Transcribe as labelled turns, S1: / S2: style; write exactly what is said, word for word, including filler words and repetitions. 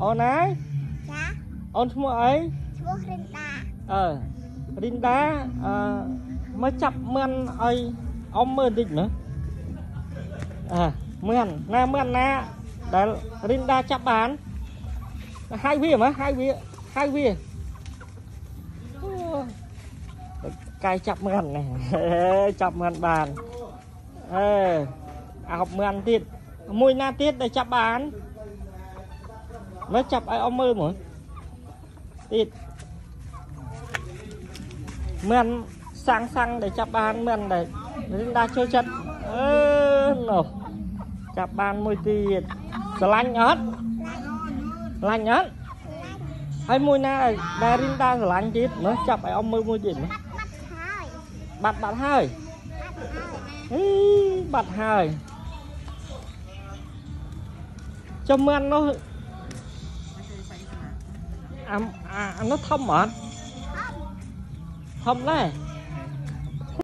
S1: អូនណាចាអូនឈ្មោះអីឈ្មោះរិនដាអឺរិនដាអឺមកចាប់មឿនឲ្យអ៊ំមើលតិចមើលអើមឿនណាមឿនណាដែលរិនដាចាប់បានហៅវាមើលហៅវាហៅវាកាយចាប់មឿននេះចាប់មឿនបានអឺអោបមឿនទៀតមួយណាទៀតដែលចាប់បានមើលចាប់ឲ្យអ៊ំមើលមើលទៀតមឿនសាំងសាំងដែលចាប់បានមឿនដែលរិនដាចូលចិត្តអឺនោះចាប់បានមួយទៀតស្រឡាញ់អត់ស្រឡាញ់អត់ហើយមួយណាដែលរិនដាស្រឡាញ់ទៀតមើលចាប់ឲ្យអ៊ំមើលមួយទៀតមើលបាត់បាត់ហើយអីបាត់ហើយចំមឿននោះអាអានោះធំអត់ធំដែរ